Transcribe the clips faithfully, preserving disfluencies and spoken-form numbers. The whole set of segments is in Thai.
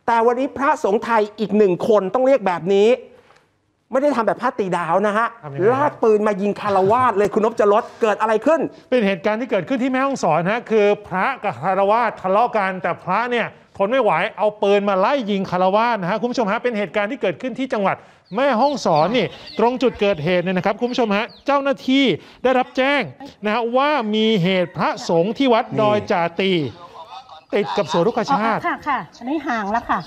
แต่วันนี้พระสงฆ์ไทยอีกหนึ่งคนต้องเรียกแบบนี้ไม่ได้ทำแบบพระตีดาวนะฮะลากปืนมายิงคารวาสเลยคุณนพจรสเกิดอะไรขึ้นเป็นเหตุการณ์ที่เกิดขึ้นที่แม่ฮ่องสอนฮะคือพระกับคารวาสทะเลาะกันแต่พระเนี่ยทนไม่ไหวเอาปืนมาไล่ยิงคารวาสนะฮะคุณผู้ชมฮะเป็นเหตุการณ์ที่เกิดขึ้นที่จังหวัดแม่ฮ่องสอนนี่ตรงจุดเกิดเหตุเนี่ยนะครับคุณผู้ชมฮะเจ้าหน้าที่ได้รับแจ้งนะฮะว่ามีเหตุพระสงฆ์ที่วัดดอยจาตีติดกับสวนรุกขชาติค่ะค่ะอันนี้ห่างแล้วค่ะ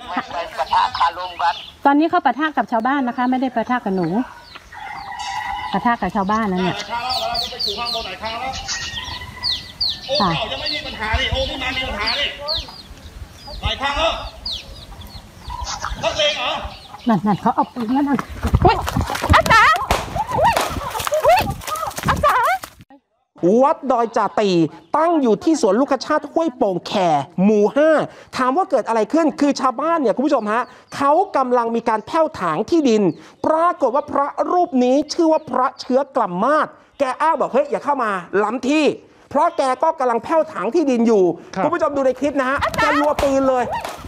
ตอนนี้เขาปะทะกับชาวบ้านนะคะไม่ได้ปะทะกับหนูปะทะกับชาวบ้านนะเนี่ยค่ะยังไม่มีปัญหาเลยโอ้ที่มามีปัญหาเลยหลายครั้งแล้วนักเลงเหรอนั่นนั่นเขาเอาปืนนั่นนั่นอุ้ยอาจารย์อุ้ยอาจารย์วัดดอยจาตีตั้งอยู่ที่สวนลูกชาติห้วยโป่งแข่หมู่ห้าถามว่าเกิดอะไรขึ้นคือชาวบ้านเนี่ยคุณผู้ชมฮะเขากำลังมีการแผ่วถางที่ดินปรากฏว่าพระรูปนี้ชื่อว่าพระเชื้อกล่ำมาศแกอ้างบอกเฮ้ยอย่าเข้ามาล้ำที่เพราะแกก็กำลังแผ่วถางที่ดินอยู่คุณผู้ชมดูในคลิปนะฮะแกรัวปืนเลย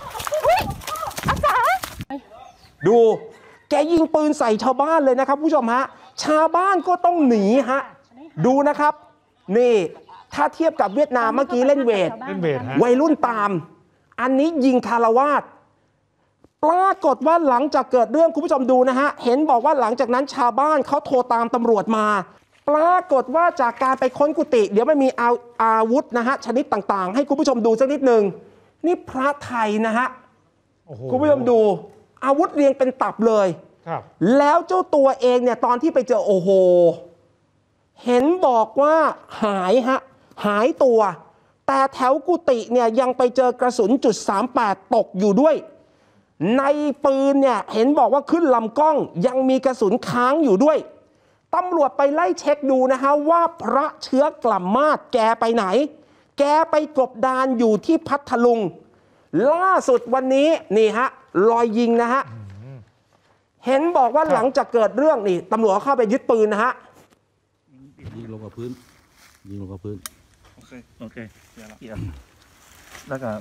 ดูแกยิงปืนใส่ชาวบ้านเลยนะครับผู้ชมฮะชาวบ้านก็ต้องหนีฮะดูนะครับนี่ถ้าเทียบกับเวียดนามเมื่อกี้เล่นเวทวัยรุ่นตามอันนี้ยิงคารวาสปรากฏว่าหลังจากเกิดเรื่องคุณผู้ชมดูนะฮะเห็นบอกว่าหลังจากนั้นชาวบ้านเขาโทรตามตำรวจมาปรากฏว่าจากการไปค้นกุฏิเดี๋ยวไม่มีอาอาวุธนะฮะชนิดต่างๆให้คุณผู้ชมดูสักนิดหนึ่งนี่พระไทยนะฮะคุณผู้ชมดูอาวุธเรียงเป็นตับเลยแล้วเจ้าตัวเองเนี่ยตอนที่ไปเจอโอ้โหเห็นบอกว่าหายฮะหายตัวแต่แถวกุฏิเนี่ยยังไปเจอกระสุนจุดสามแปดตกอยู่ด้วยในปืนเนี่ยเห็นบอกว่าขึ้นลำกล้องยังมีกระสุนค้างอยู่ด้วยตำรวจไปไล่เช็คดูนะฮะว่าพระเชื้อกล่ำมาศแกไปไหนแกไปกบดานอยู่ที่พัทลุงล่าสุดวันนี้นี่ฮะรอยยิงนะฮะเห็นบอกว่าหลังจากเกิดเรื่องนี่ตำรวจเข้าไปยึดปืนนะฮะยิงลงกับพื้นยิงลงกับพื้นโอเคโอเคเดี๋ยวแล้วก็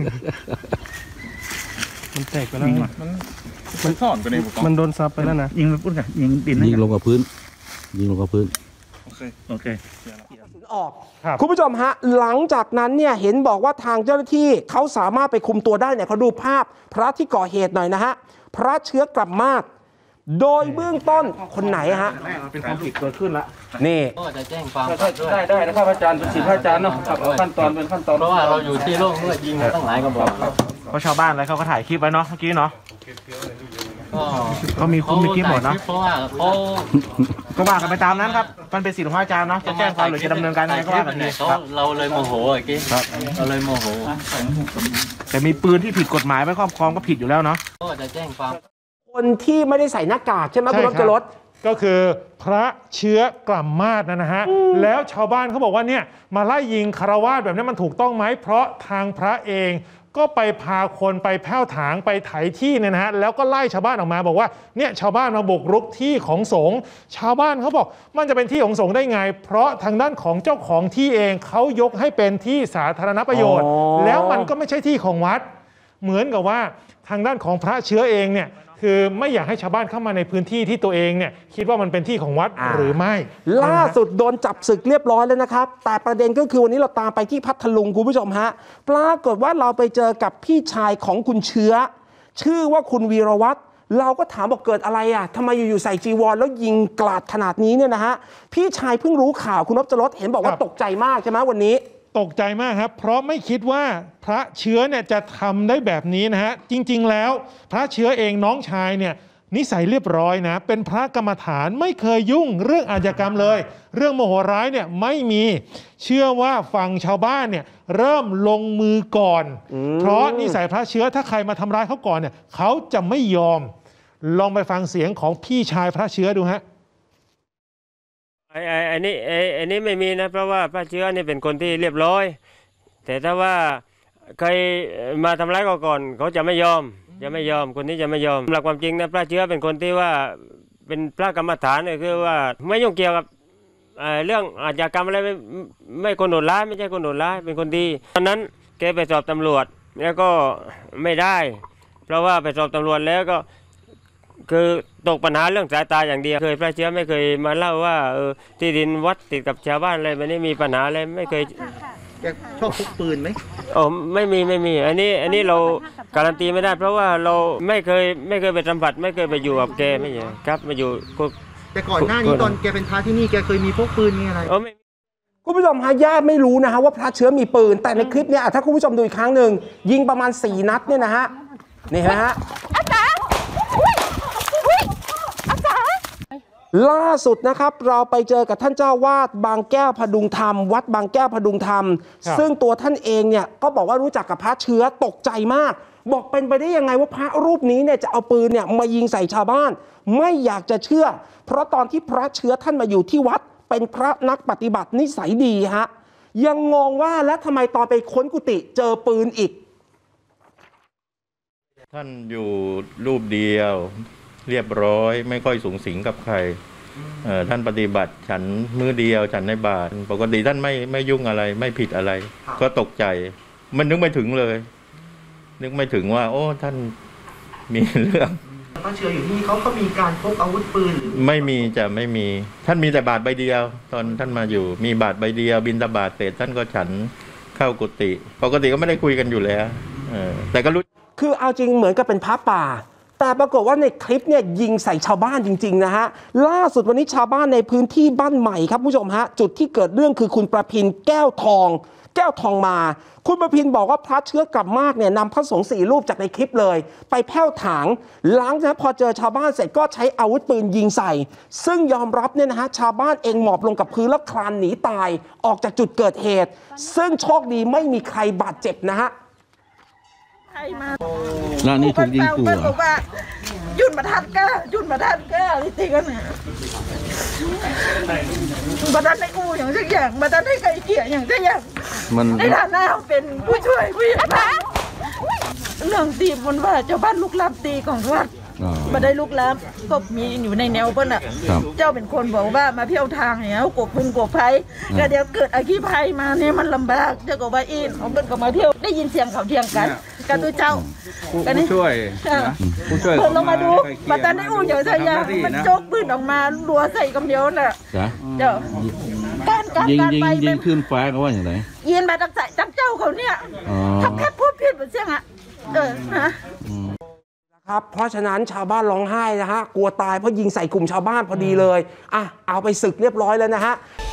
มันแตกไปแล้วมันมันซ่อนไปในบุกมันโดนซับไปแล้วนะยิงไปปุ๊บกันยิงดินยิงลงกับพื้นยิงลงกับพื้นโอเคโอเคออกคุณผู้ชมฮะหลังจากนั้นเนี่ยเห็นบอกว่าทางเจ้าหน้าที่เขาสามารถไปคุมตัวได้เนี่ยเขาดูภาพพระที่ก่อเหตุหน่อยนะฮะพระเชื้อกล่ำมาศโดยเบื้องต้นคนไหนฮะเป็นความผิดเกิดขึ้นละนี่ก็จะแจ้งความได้ได้นะครับอาจารย์เป็นสิทธิอาจารย์เนาะขั้นตอนเป็นขั้นตอนเพราะว่าเราอยู่ที่โลกเมื่อยิงตั้งหลายกระบอกเพราะชาวบ้านอะไรเขาก็ถ่ายคลิปไว้เนาะเมื่อกี้เนาะก็มีคุ้มมีคลิปหมดเนาะเพราะว่าเขาก็ว่ากันไปตามนั้นครับมันเป็นสิทธิของอาจารย์เนาะจะแจ้งความหรือจะดำเนินการยังไงก็ว่ากันทีเราเลยโมโหไอ้กี้เราเลยโมโหแต่มีปืนที่ผิดกฎหมายไว้ครอบครองก็ผิดอยู่แล้วเนาะก็จะแจ้งความคนที่ไม่ได้ใส่หน้ากากใช่ไหมคุณนพจรสก็คือพระเชื้อกล่ำมาศนะฮะแล้วชาวบ้านเขาบอกว่าเนี่ยมาไล่ยิงคารวาสแบบนี้มันถูกต้องไหมเพราะทางพระเองก็ไปพาคนไปแผ่วถางไปไถที่เนี่ยนะฮะแล้วก็ไล่ชาวบ้านออกมาบอกว่าเนี่ยชาวบ้านมาบุกรุกที่ของสงฆ์ชาวบ้านเขาบอกมันจะเป็นที่ของสงฆ์ได้ไงเพราะทางด้านของเจ้าของที่เองเขายกให้เป็นที่สาธารณประโยชน์แล้วมันก็ไม่ใช่ที่ของวัดเหมือนกับว่าทางด้านของพระเชื้อเองเนี่ยคือไม่อยากให้ชาวบ้านเข้ามาในพื้นที่ที่ตัวเองเนี่ยคิดว่ามันเป็นที่ของวัดหรือไม่ล่าสุดโดนจับศึกเรียบร้อยแล้วนะครับแต่ประเด็นก็คือวันนี้เราตามไปที่พัทลุงคุณผู้ชมฮะปรากฏว่าเราไปเจอกับพี่ชายของคุณเชื้อชื่อว่าคุณวีรวัตรเราก็ถามบอกเกิดอะไรอ่ะทำไมอยู่ๆใส่จีวรแล้วยิงกราดขนาดนี้เนี่ยนะฮะพี่ชายเพิ่งรู้ข่าวคุณนพจรสเห็นบอกว่าตกใจมากใช่ไหมวันนี้ตกใจมากครับเพราะไม่คิดว่าพระเชื้อเนี่ยจะทำได้แบบนี้นะฮะจริงๆแล้วพระเชื้อเองน้องชายเนี่ยนิสัยเรียบร้อยนะเป็นพระกรรมฐานไม่เคยยุ่งเรื่องอาชญากรรมเลยเรื่องโมโหร้ายเนี่ยไม่มีเชื่อว่าฝั่งชาวบ้านเนี่ยเริ่มลงมือก่อนเพราะนิสัยพระเชื้อถ้าใครมาทำร้ายเขาก่อนเนี่ยเขาจะไม่ยอมลองไปฟังเสียงของพี่ชายพระเชื้อดูฮะไอ้ไอ้นี่ไอ้ไอ้นี่ไม่มีนะเพราะว่าพระเชื้อนี่เป็นคนที่เรียบร้อยแต่ถ้าว่าใครมาทำร้ายเขาก่อนเขาจะไม่ยอมจะไม่ยอมคนนี้จะไม่ยอมหลักความจริงนะพระเชื้อเป็นคนที่ว่าเป็นพระกรรมฐานเนี่ยคือว่าไม่ยุ่งเกี่ยวกับเรื่องอาชญากรรมอะไรไม่ไม่คนโหดร้ายไม่ใช่คนโหดร้ายเป็นคนดีตอนนั้นแกไปสอบตำรวจแล้วก็ไม่ได้ เพราะว่าไปสอบตำรวจแล้วก็คือตกปัญหาเรื่องสายตาอย่างเดียวเคยพระเชื้อไม่เคยมาเล่าว่าเออที่ดินวัดติดกับชาวบ้านอะไรแบบนี้มีปัญหาอะไรไม่เคยแกชอบพกปืนไหมโอ้ไม่มีไม่มีอันนี้อันนี้เราการันตีไม่ได้ เพราะว่าเราไม่เคยไม่เคยไปสัมผัสไม่เคยไปอยู่กับแกไม่ใช่ครับมาอยู่ก็แต่ก่อนหน้านี้ตอนแกเป็นพระที่นี่แกเคยมีพกปืนมีอะไรโอ้ไม่คุณผู้ชมฮะญาติไม่รู้นะฮะว่าพระเชื้อมีปืน แต่ในคลิปเนี่ยถ้าคุณผู้ชมดูอีกครั้งหนึ่งยิงประมาณสี่นัดเนี่ยนะฮะนี่เห็นไหมฮะล่าสุดนะครับเราไปเจอกับท่านเจ้าวาดบางแก้วพดุงธรรมวัดบางแก้วพดุงธรรม ซึ่งตัวท่านเองเนี่ยก็บอกว่ารู้จักกับพระเชื้อตกใจมาก บอกเป็นไปได้ยังไงว่าพระรูปนี้เนี่ยจะเอาปืนเนี่ยมายิงใส่ชาวบ้านไม่อยากจะเชื่อ เพราะตอนที่พระเชื้อท่านมาอยู่ที่วัดเป็นพระนักปฏิบัตินิสัยดีฮะยังงงว่าแล้วทำไมตอนไปค้นกุฏิเจอปืนอีกท่านอยู่รูปเดียวเรียบร้อยไม่ค่อยสูงสิงกับใครเอ่อท่านปฏิบัติฉันมือเดียวฉันในบาทปกติท่านไม่ไม่ยุ่งอะไรไม่ผิดอะไร ก็ตกใจมันนึกไม่ถึงเลย นึกไม่ถึงว่า โอ้ท่านมีเรื่องพระเชื้ออยู่ที่นี่เขาเขามีการพกอาวุธปืนหรือไม่มีจะไม่มีท่านมีแต่บาทใบเดียว ตอนท่านมาอยู่มีบาทใบเดียวบิณฑบาตเสร็จท่านก็ฉันเข้ากุฏิปกติก็ไม่ได้คุยกันอยู่แล้วเออแต่ก็รู้คือเอาจริงเหมือนกับเป็นพระป่าแต่ปรากฏว่าในคลิปเนี่ยยิงใส่ชาวบ้านจริงๆนะฮะล่าสุดวันนี้ชาวบ้านในพื้นที่บ้านใหม่ครับผู้ชมฮะจุดที่เกิดเรื่องคือคุณประพินแก้วทอง แก้วทองมา คุณประพินบอกว่าพระเชื้อกลับมากเนี่ยนำพระสงฆ์สี่รูปจากในคลิปเลยไปแผ้วถางหลังจากนั้นพอเจอชาวบ้านเสร็จก็ใช้อาวุธปืนยิงใส่ ซึ่งยอมรับเนี่ยนะฮะชาวบ้านเองหมอบลงกับพื้นแล้วคลานหนีตายออกจากจุดเกิดเหตุ ซึ่งโชคดีไม่มีใครบาดเจ็บนะฮะแล้วนี่ถูกยิงขู่บอกว่ายุ่นมาทัดก้ายุ่นมาทัดก้าลิติกันนะมาทัดในอูอย่างสักอย่างมาทัดในไก่เกี่ยอย่างสักอย่างมันในฐานะเป็นผู้ช่วยผู้ใหญ่บ้านเรื่องตีบนว่าเจ้าบ้านลูกลับตีของวัดมาได้ลูกลับก็มีอยู่ในแนวเพิ่นอ่ะเจ้าเป็นคนบอกว่ามาเที่ยวทางเนี่ยกบพึงกบไผ่ก็เดี๋ยวเกิดอาคีภัยมาเนี่ยมันลำบากเจ้าก็ว่าอินเขาเป็นก็มาเที่ยวได้ยินเสียงเขาเที่ยงกันกันตัวเจ้าผู้ช่วยผู้ช่วยลงมาดูมาตอนนี้อู้เดี๋ยวใส่ยามันโจกปืนออกมารัวใส่กำเดียวน่ะเจ้าการการยิงการยิงไปยิงขึ้นฟ้าเขาว่าอย่างไรยิงมาตั้งใจตั้งเจ้าเขาเนี่ยถ้าแค่พูดผิดเหมือนเสียงอ่ะเออนะครับเพราะฉะนั้นชาวบ้านร้องไห้นะฮะกลัวตายเพราะยิงใส่กลุ่มชาวบ้านพอดีเลยอ่ะเอาไปศึกเรียบร้อยแล้วนะฮะ